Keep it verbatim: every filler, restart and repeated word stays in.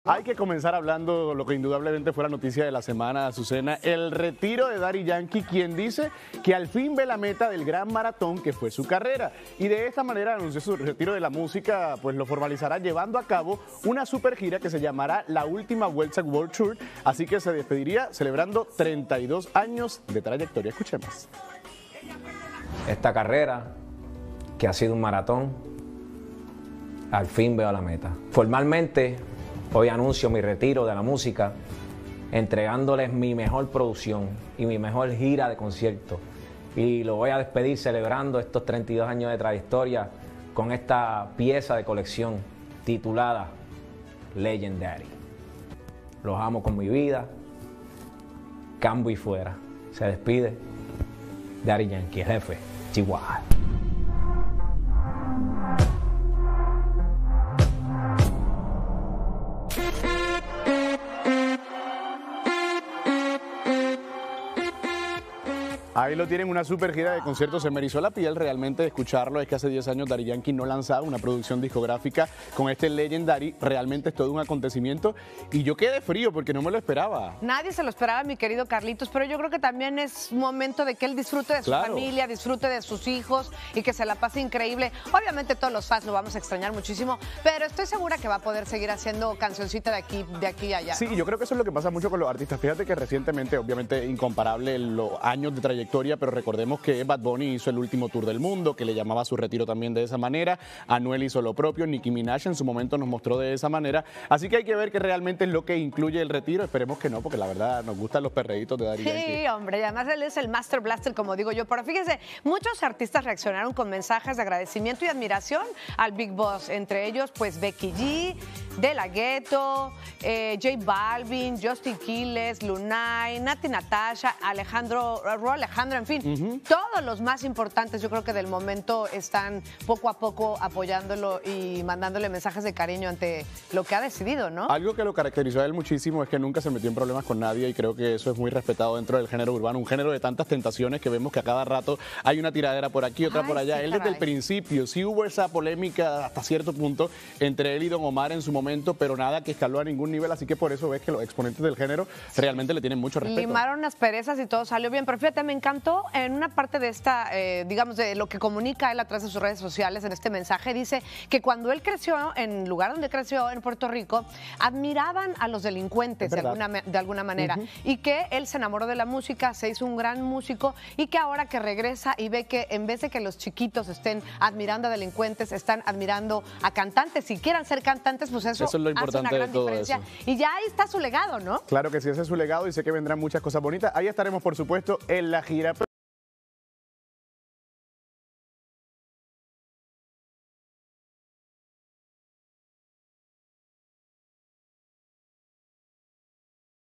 Hay que comenzar hablando lo que indudablemente fue la noticia de la semana, Azucena, el retiro de Daddy Yankee, quien dice que al fin ve la meta del gran maratón que fue su carrera. Y de esta manera anunció su retiro de la música, pues lo formalizará llevando a cabo una super gira que se llamará La Última Vuelta World Tour, así que se despediría celebrando treinta y dos años de trayectoria. Escuchemos. Esta carrera, que ha sido un maratón, al fin veo la meta. Formalmente, hoy anuncio mi retiro de la música, entregándoles mi mejor producción y mi mejor gira de conciertos. Y lo voy a despedir celebrando estos treinta y dos años de trayectoria con esta pieza de colección titulada Legendary. Los amo con mi vida, cambio y fuera. Se despide Daddy Yankee, el jefe, Chihuahua. Ahí lo tienen, una super gira de conciertos. Se me erizó la piel realmente de escucharlo. Es que hace diez años Daddy Yankee no lanzaba una producción discográfica con este Legendary. Realmente es todo un acontecimiento y yo quedé frío porque no me lo esperaba. Nadie se lo esperaba, mi querido Carlitos, pero yo creo que también es momento de que él disfrute de su Claro. familia, disfrute de sus hijos y que se la pase increíble. Obviamente todos los fans lo vamos a extrañar muchísimo, pero estoy segura que va a poder seguir haciendo cancioncita de aquí, de aquí a allá. Sí, yo creo que eso es lo que pasa mucho con los artistas. Fíjate que recientemente, obviamente incomparable los años de trayectoria, pero recordemos que Bad Bunny hizo el último tour del mundo, que le llamaba a su retiro también de esa manera. Anuel hizo lo propio, Nicki Minaj en su momento nos mostró de esa manera. Así que hay que ver qué realmente es lo que incluye el retiro. Esperemos que no, porque la verdad nos gustan los perreitos de Daddy Yankee. Sí, hombre, y además él es el Master Blaster, como digo yo. Pero fíjense, muchos artistas reaccionaron con mensajes de agradecimiento y admiración al Big Boss. Entre ellos, pues, Becky G, De La Ghetto, eh, J Balvin, Justin Quiles, Lunay, Nati Natasha, Alejandro, Ro Alejandro, en fin. Uh-huh. Todos los más importantes, yo creo que del momento están poco a poco apoyándolo y mandándole mensajes de cariño ante lo que ha decidido, ¿no? Algo que lo caracterizó a él muchísimo es que nunca se metió en problemas con nadie y creo que eso es muy respetado dentro del género urbano, un género de tantas tentaciones que vemos que a cada rato hay una tiradera por aquí, otra Ay, por allá. Sí, él desde el principio sí hubo esa polémica hasta cierto punto entre él y Don Omar en su momento, pero nada que escaló a ningún nivel, así que por eso ves que los exponentes del género realmente le tienen mucho respeto. Limaron unas perezas y todo salió bien, pero fíjate, me encantó en una parte de esta, eh, digamos, de lo que comunica él a través de sus redes sociales, en este mensaje, dice que cuando él creció, en el lugar donde creció, en Puerto Rico, admiraban a los delincuentes de alguna, de alguna manera, uh-huh. y que él se enamoró de la música, se hizo un gran músico y que ahora que regresa y ve que en vez de que los chiquitos estén admirando a delincuentes, están admirando a cantantes, si quieran ser cantantes, pues eso, eso es lo importante hace una gran de todo diferencia. eso. Y ya ahí está su legado, ¿no? Claro que sí, ese es su legado y sé que vendrán muchas cosas bonitas. Ahí estaremos, por supuesto, en la gira.